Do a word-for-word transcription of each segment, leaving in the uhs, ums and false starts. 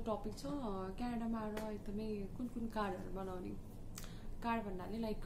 Topic छ क्यानाडामा आएर एकदमै कुन कुन कार्डहरू बनाउने कार्ड भन्नाले लाइक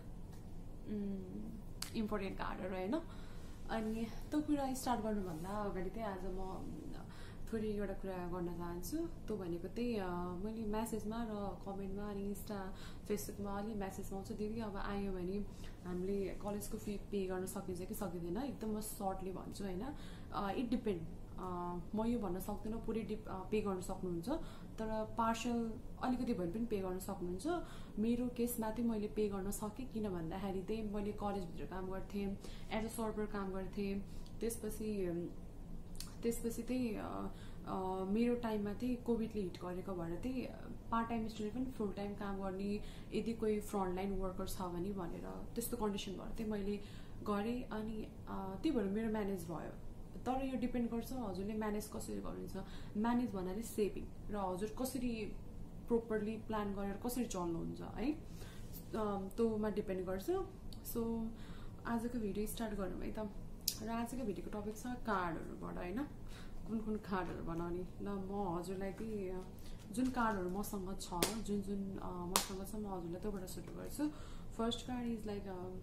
इम्पोर्टेन्ट कार्डहरू होइन अनि त्यो कुरा स्टार्ट गर्नुभन्दा अगाडि चाहिँ आज म थोरै एउटा कुरा गर्न चाहन्छु त्यो भनेको चाहिँ मैले म्यासेजमा र कमेन्टमा अनि इन्स्टा फेसबुकमा अलि मेसेज आउँछ दिदी अब आयो भने हामीले कलेजको फी पे गर्न सकिन्छ कि सकिँदैन एकदम म सर्टली भन्छु होइन इट डिपेन्ड म यो भन्न सक्दिनँ पुरै डिप पे गर्न सक्नुहुन्छ तर पार्सल अलिकति भए पनि पे गर्न सक्नुहुन्छ मेरो केसमा चाहिँ मैले पे गर्न सकेँ किन भन्दाखेरि चाहिँ मैले कलेजभित्र काम गर्थेँ एज अ सर्भर काम गर्थेँ त्यसपछि त्यसपछि चाहिँ मेरो टाइममा चाहिँ कोभिडले हिट गरेको भएर चाहिँ पार्ट टाइम स्टुडेन्ट पनि फुल टाइम काम गर्ने यदि कोही फ्रन्ट लाइन वर्कर छ भने भनेर त्यस्तो कन्डिसन भएर चाहिँ मैले गरेँ अनि त्यही भएर मेरो म्यानेज भयो तर यो डिपेन्ड गर्छ हजुरले म्यानेज कसरी गर्नुहुन्छ म्यानेज भन्नाले सेभिङ र हजुर कसरी प्रोपरली प्लान गरेर कसरी चल्नुहुन्छ है त्योमा डिपेन्ड गर्छ सो आजको भिडियो स्टार्ट गरौँ है त र आजको भिडियोको टपिक छ कार्डहरूबाट होइन कुन कुन कार्डहरू बनाउने ल म हजुरलाई चाहिँ जुन कार्डहरू मसँग छ जुन जुन मसँग छ म हजुरलाई त्योबाट सुरु गर्छु फर्स्ट कार्ड इज लाइक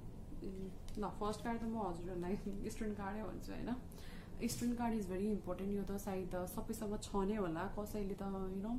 ल फर्स्ट कार्ड त म हजुरहरूलाई स्टुडेन्ट कार्डै भन्छु होइन student card is very important यो त सायद सबैसँग छ नै होला कसैले त यु नो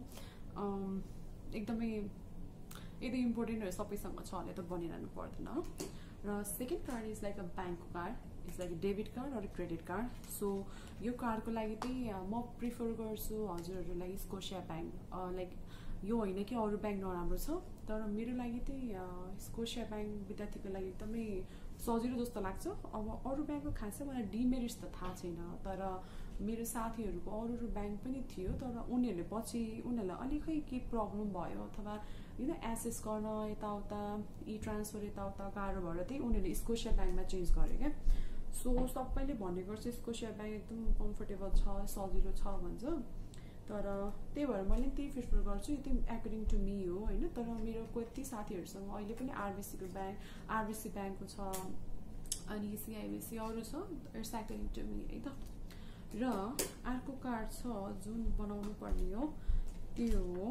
एकदमै यदि इम्पोर्टेन्टहरू सबैसँग छ भने त बनिरहनु पर्दैन र second card is like a ब्याङ्कको card it's like debit card or credit card so यो कार्डको लागि चाहिँ म प्रिफर गर्छु हजुरहरूलाई स्कोसिया ब्याङ्क लाइक यो होइन कि अरू ब्याङ्क नराम्रो छ तर मेरो लागि चाहिँ स्कोसिया ब्याङ्क विद्यार्थीको लागि एकदमै सजिलो जस्तो लाग्छ अब अरू ब्याङ्कको खासै मलाई डिमेरिट्स त थाहा छैन तर मेरो साथीहरूको अरू अरू ब्याङ्क पनि थियो तर उनीहरूले पछि उनीहरूलाई अलिकति के प्रब्लम भयो अथवा यु नो एसेस गर्न यताउता इ ट्रान्सफर यताउता गाह्रो भएर चाहिँ उनीहरूले स्कोसिया ब्याङ्कमा चेन्ज गर्यो क्या सो सबैले भन्ने गर्छ स्कोसिया ब्याङ्क एकदम कम्फर्टेबल छ सजिलो छ भन्छ तर त्यही भएर मैले त्यही प्रिफर गर्छु यो चाहिँ एकोर्डिङ टु मी हो होइन तर मेरो कति साथीहरूसँग अहिले पनि आरबिसीको ब्याङ्क आरबिसी ब्याङ्कको छ अनि सिआइबिसी अरू छ इट्स एकोर्डिङ टु मी है त र अर्को कार्ड छ जुन बनाउनु पर्ने हो त्यो हो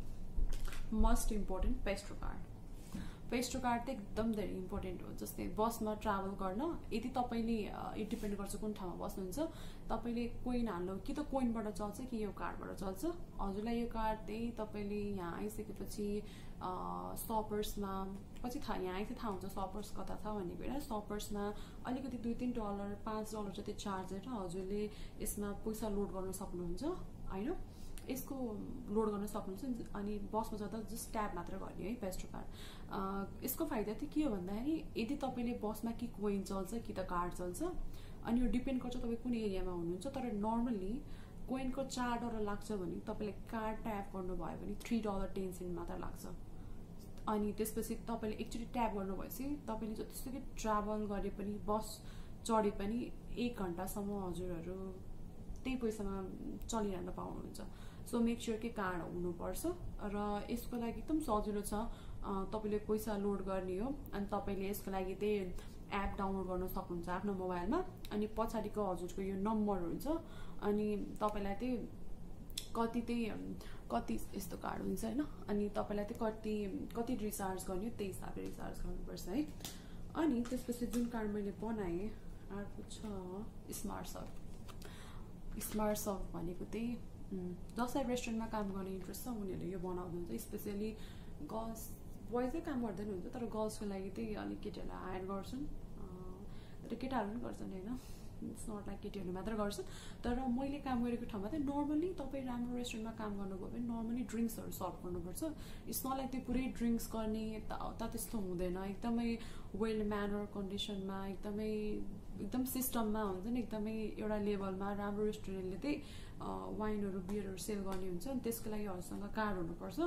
मस्ट इम्पोर्टेन्ट पेस्ट्रो कार्ड पेस्ट्रो कार्ड चाहिँ एकदम धेरै इम्पोर्टेन्ट हो जस्तै बसमा ट्राभल गर्न यदि तपाईँले इट डिपेन्ड गर्छ कुन ठाउँमा बस्नुहुन्छ तपाईँले कोइन हाल्नु कि त कोइनबाट चल्छ कि यो कार्डबाट चल्छ हजुरलाई यो कार्ड चाहिँ तपाईँले यहाँ आइसकेपछि सपर्समा पछि थाहा यहाँ आइसके थाहा हुन्छ सपर्स कता छ भनेको होइन सपर्समा अलिकति दुई तिन डलर पाँच डलर जति चार्ज गरेर हजुरले यसमा पैसा लोड गर्न सक्नुहुन्छ होइन यसको लोड गर्न सक्नुहुन्छ अनि बसमा जाँदा जस्ट ट्याब मात्र गर्ने है पेस्ट्रो कार्ड यसको फाइदा चाहिँ के हो भन्दाखेरि यदि तपाईँले बसमा कि कोइन चल्छ कि त कार्ड चल्छ अनि यो डिपेन्ड गर्छ तपाईँ कुन एरियामा हुनुहुन्छ तर नर्मल्ली कोइनको चार डलर लाग्छ भने तपाईँले कार्ड ट्याप गर्नुभयो भने थ्री डलर टेन सेन्ट मात्र लाग्छ अनि त्यसपछि तपाईँले एकचोटि ट्याप गर्नुभएपछि तपाईँले जतिसुकै ट्राभल गरे पनि बस चढे पनि एक घन्टासम्म हजुरहरू त्यही पैसामा चलिरहन पाउनुहुन्छ सो मेक स्योर कि कार्ड हुनुपर्छ र यसको लागि एकदम सजिलो छ तपाईँले पैसा लोड गर्ने हो अनि तपाईँले यसको लागि त्यही एप डाउनलोड गर्न सक्नुहुन्छ आफ्नो मोबाइलमा अनि पछाडिको हजुरको यो नम्बर हुन्छ अनि तपाईँलाई त्यही कति त्यही कति यस्तो कार्ड हुन्छ होइन अनि तपाईँलाई चाहिँ कति कति रिचार्ज गर्ने हो त्यही हिसाबले रिचार्ज गर्नुपर्छ है अनि त्यसपछि जुन कार्ड मैले बनाएँ अर्को छ स्मार्ट सर्ट स्मार्ट सर्ट भनेको चाहिँ जसलाई रेस्टुरेन्टमा काम गर्ने इन्ट्रेस्ट छ उनीहरूले यो बनाउनुहुन्छ स्पेसली गर्ल्स बोइजै काम गर्दैन हुन्छ तर गर्ल्सको लागि चाहिँ अलिक केटीहरूलाई हायर गर्छन् तर केटाहरू पनि गर्छन् होइन इट्स नट लाइक केटीहरूले मात्र गर्छन् तर मैले काम गरेको ठाउँमा चाहिँ नर्मली तपाईँ राम्रो रेस्टुरेन्टमा काम गर्नुभयो भने नर्मली ड्रिङ्क्सहरू सर्भ गर्नुपर्छ इट्स नट लाइक त्यो पुरै ड्रिङ्क्स गर्ने यताउता त्यस्तो हुँदैन एकदमै वेल म्यानर कन्डिसनमा एकदमै एकदम सिस्टममा हुन्छ नि एकदमै एउटा लेभलमा राम्रो रेस्टुरेन्टले चाहिँ वाइनहरू बियरहरू सेल गर्ने हुन्छ अनि त्यसको लागि हजुरसँग कार्ड हुनुपर्छ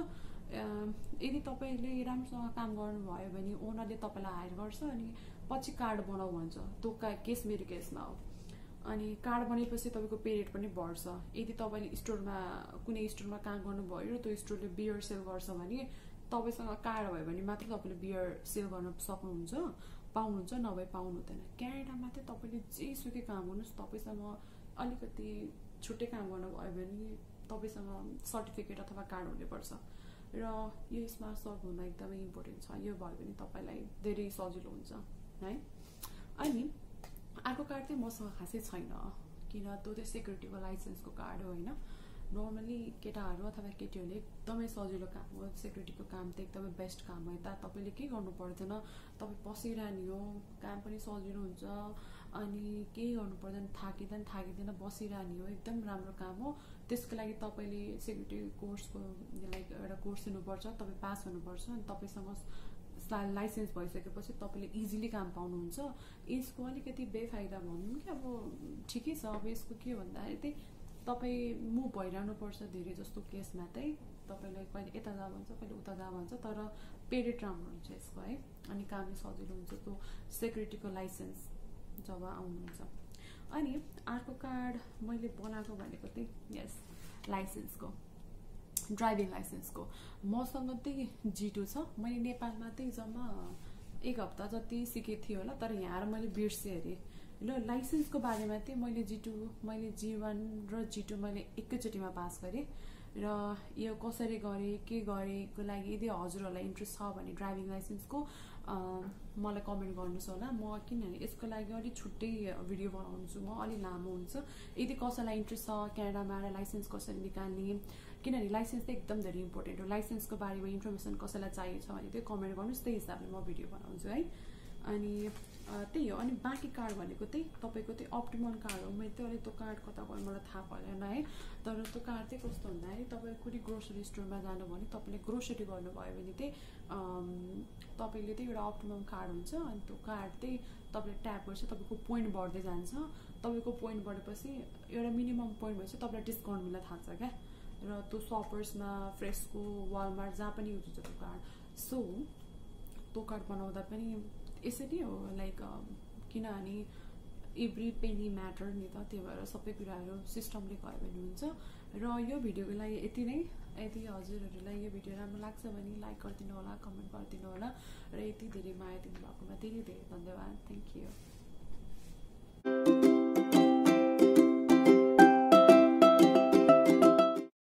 यदि तपाईँले राम्रोसँग काम गर्नुभयो भने ओनरले तपाईँलाई हायर गर्छ अनि पछि कार्ड बनाऊ भन्छ त्यो का केस मेरो केसमा हो अनि कार्ड बनेपछि तपाईँको पेरियड पनि बढ्छ यदि तपाईँले स्टोरमा कुनै स्टोरमा काम गर्नुभयो र त्यो स्टोरले बियर सेल गर्छ भने तपाईँसँग कार्ड भयो भने मात्र तपाईँले बियर सेल गर्न सक्नुहुन्छ पाउनुहुन्छ नभए पाउनु हुँदैन क्यानाडामा चाहिँ तपाईँले जेसुकै काम गर्नुहोस् तपाईँसँग अलिकति छुट्टै काम गर्नुभयो भने तपाईँसँग सर्टिफिकेट अथवा कार्ड हुनुपर्छ र यो स्मार्ट सर्भ हुन एकदमै इम्पोर्टेन्ट छ। यो भयो भने तपाईँलाई धेरै सजिलो हुन्छ है। अनि अर्को कार्ड चाहिँ मसँग खासै छैन, किन त्यो चाहिँ सेक्युरिटीको लाइसेन्सको कार्ड हो होइन। नर्मली केटाहरू अथवा केटीहरूले एकदमै सजिलो काम हो, सेक्युरिटीको काम त एकदमै बेस्ट काम हो। यता तपाईँले के गर्नु पर्दैन, तपाईँ बसिरहने हो, काम पनि सजिलो हुन्छ, अनि केही गर्नु पर्दैन, थाकिँदैन थाकिँदैन बसिरहने हो, एकदम राम्रो काम हो। त्यसको लागि तपाईँले सेक्युरिटी कोर्सको लाइक एउटा कोर्स लिनुपर्छ, तपाईँ पास हुनुपर्छ, अनि तपाईँसँग लाइसेन्स भइसकेपछि तपाईँले इजिली काम पाउनुहुन्छ। यसको अलिकति बेफाइदा भनौँ कि अब ठिकै छ, अब यसको के भन्दाखेरि चाहिँ तपाईँ मुभ भइरहनुपर्छ धेरै जस्तो केसमा चाहिँ, तपाईँलाई कहिले यता जा भन्छ कहिले उता जा भन्छ, तर पेरेड राम्रो हुन्छ यसको है, अनि काम सजिलो हुन्छ त्यो सेक्युरिटीको लाइसेन्स जब आउनुहुन्छ। अनि अर्को कार्ड मैले बनाएको भनेको चाहिँ यस लाइसेन्सको, ड्राइभिङ लाइसेन्सको मसँग चाहिँ जी टू छ। मैले नेपालमा चाहिँ जम्मा एक हप्ता जति सिकेको थिएँ होला, तर यहाँ आएर मैले बिर्सेँ अरे। ल लाइसेन्सको बारेमा चाहिँ मैले जी टू मैले जी वान र जी टू मैले एकैचोटिमा पास गरेँ, र यो कसरी गरेँ के गरेको लागि यदि हजुरहरूलाई इन्ट्रेस्ट छ भने ड्राइभिङ लाइसेन्सको मलाई कमेन्ट गर्नुहोस् होला। म किनभने यसको लागि अलिक छुट्टै भिडियो बनाउँछु म, अलिक लामो हुन्छ। यदि कसैलाई इन्ट्रेस्ट छ क्यानाडामा आएर लाइसेन्स कसरी निकाल्ने, किनभने लाइसेन्स चाहिँ एकदम धेरै इम्पोर्टेन्ट हो। लाइसेन्सको बारेमा इन्फर्मेसन कसैलाई चाहिएको छ भने चाहिँ कमेन्ट गर्नुहोस्, त्यही हिसाबले म भिडियो बनाउँछु है। अनि त्यही हो। अनि बाँकी कार्ड भनेको चाहिँ तपाईँको चाहिँ अप्टिमल कार्ड हो। मैले चाहिँ अलिक त्यो कार्ड कता गयो मलाई थाहा भएन है, तर त्यो कार्ड चाहिँ कस्तो भन्दाखेरि तपाईँ कुनै ग्रोसरी स्टोरमा जानु भने तपाईँले ग्रोसरी गर्नुभयो भने चाहिँ तपाईँले चाहिँ एउटा अप्टिमम कार्ड हुन्छ, अनि त्यो कार्ड चाहिँ तपाईँले ट्याप गर्छ, तपाईँको पोइन्ट बढ्दै जान्छ। तपाईँको पोइन्ट बढेपछि एउटा मिनिमम पोइन्ट भएपछि तपाईँलाई डिस्काउन्ट मिल्न थाल्छ क्या, र त्यो सपर्समा फ्रेसको वालमार्ट जहाँ पनि युज हुन्छ त्यो कार्ड। सो त्यो कार्ड बनाउँदा पनि यसरी हो, लाइक किनभने एभ्री पेनी म्याटर नि त, त्यही भएर सबै कुराहरू सिस्टमले गयो भने हुन्छ। र यो भिडियोको लागि यति नै। यदि हजुरहरूलाई यो भिडियो राम्रो लाग्छ भने लाइक गरिदिनु होला, कमेन्ट गरिदिनु होला, र यति धेरै माया दिनुभएकोमा धेरै धेरै धन्यवाद। Thank you.